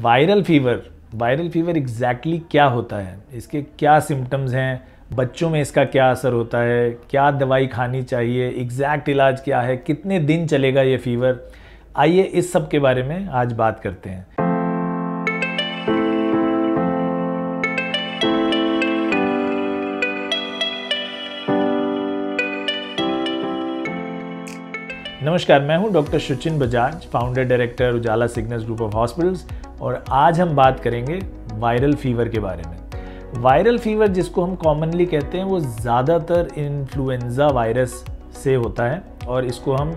Viral fever exactly क्या होता है, इसके क्या सिम्टम्स हैं, बच्चों में इसका क्या असर होता है, क्या दवाई खानी चाहिए, एग्जैक्ट इलाज क्या है, कितने दिन चलेगा ये फीवर। आइए इस सब के बारे में आज बात करते हैं। नमस्कार, मैं हूं doctor Suchin Bajaj, founder director Ujala Cygnus group of hospitals, और आज हम बात करेंगे वायरल फीवर के बारे में। वायरल फीवर जिसको हम कॉमनली कहते हैं वो ज़्यादातर इन्फ्लुएंजा वायरस से होता है और इसको हम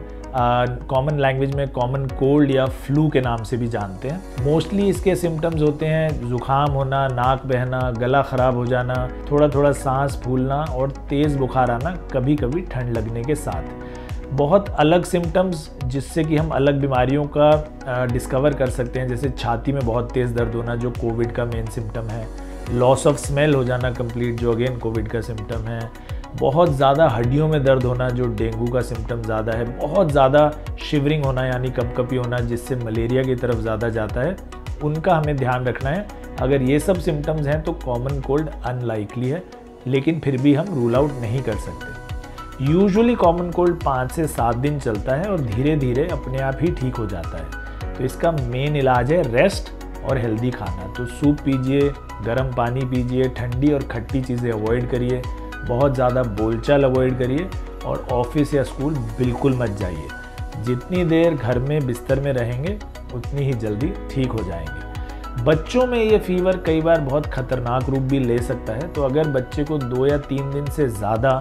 कॉमन लैंग्वेज में कॉमन कोल्ड या फ्लू के नाम से भी जानते हैं। मोस्टली इसके सिम्टम्स होते हैं जुकाम होना, नाक बहना, गला ख़राब हो जाना, थोड़ा थोड़ा सांस फूलना और तेज़ बुखार आना, कभी कभी ठंड लगने के साथ। बहुत अलग सिम्टम्स जिससे कि हम अलग बीमारियों का डिस्कवर कर सकते हैं, जैसे छाती में बहुत तेज़ दर्द होना जो कोविड का मेन सिम्टम है, लॉस ऑफ स्मेल हो जाना कंप्लीट जो अगेन कोविड का सिम्टम है, बहुत ज़्यादा हड्डियों में दर्द होना जो डेंगू का सिम्टम ज़्यादा है, बहुत ज़्यादा शिवरिंग होना यानी कपकपी होना जिससे मलेरिया की तरफ ज़्यादा जाता है, उनका हमें ध्यान रखना है। अगर ये सब सिम्टम्स हैं तो कॉमन कोल्ड अनलाइकली है, लेकिन फिर भी हम रूल आउट नहीं कर सकते। यूजुअली कॉमन कोल्ड 5 से 7 दिन चलता है और धीरे धीरे अपने आप ही ठीक हो जाता है। तो इसका मेन इलाज है रेस्ट और हेल्दी खाना। तो सूप पीजिए, गर्म पानी पीजिए, ठंडी और खट्टी चीज़ें अवॉइड करिए, बहुत ज़्यादा बोलचाल अवॉइड करिए और ऑफिस या स्कूल बिल्कुल मत जाइए। जितनी देर घर में बिस्तर में रहेंगे उतनी ही जल्दी ठीक हो जाएंगे। बच्चों में ये फीवर कई बार बहुत खतरनाक रूप भी ले सकता है, तो अगर बच्चे को 2 या 3 दिन से ज़्यादा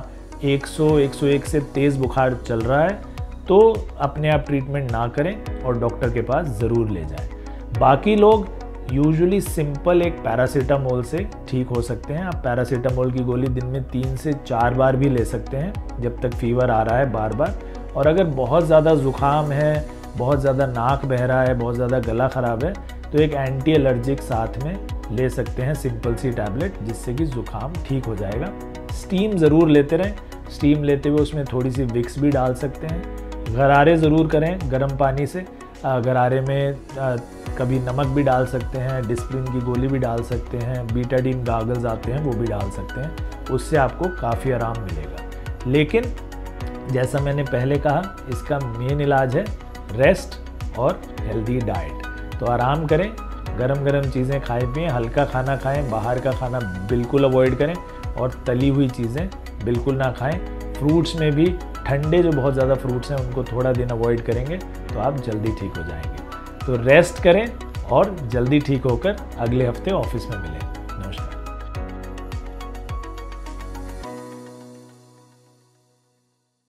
100-101 से तेज़ बुखार चल रहा है तो अपने आप ट्रीटमेंट ना करें और डॉक्टर के पास ज़रूर ले जाएं। बाकी लोग यूजुअली सिंपल एक पैरासीटामोल से ठीक हो सकते हैं। आप पैरासीटामोल की गोली दिन में 3 से 4 बार भी ले सकते हैं जब तक फीवर आ रहा है बार बार। और अगर बहुत ज़्यादा ज़ुकाम है, बहुत ज़्यादा नाक बह रहा है, बहुत ज़्यादा गला ख़राब है तो एक एंटी एलर्जिक साथ में ले सकते हैं, सिंपल सी टैबलेट, जिससे कि ज़ुकाम ठीक हो जाएगा। स्टीम ज़रूर लेते रहें, स्टीम लेते हुए उसमें थोड़ी सी विक्स भी डाल सकते हैं। गरारे ज़रूर करें गर्म पानी से, गरारे में कभी नमक भी डाल सकते हैं, डिस्प्रिन की गोली भी डाल सकते हैं, बीटाडीन गागल्स आते हैं वो भी डाल सकते हैं, उससे आपको काफ़ी आराम मिलेगा। लेकिन जैसा मैंने पहले कहा, इसका मेन इलाज है रेस्ट और हेल्दी डाइट। तो आराम करें, गरम गरम चीज़ें खाएं पिएं, हल्का खाना खाएं, बाहर का खाना बिल्कुल अवॉइड करें और तली हुई चीज़ें बिल्कुल ना खाएं। फ्रूट्स में भी ठंडे जो बहुत ज़्यादा फ्रूट्स हैं उनको थोड़ा दिन अवॉइड करेंगे तो आप जल्दी ठीक हो जाएंगे। तो रेस्ट करें और जल्दी ठीक होकर अगले हफ्ते ऑफिस में मिलें।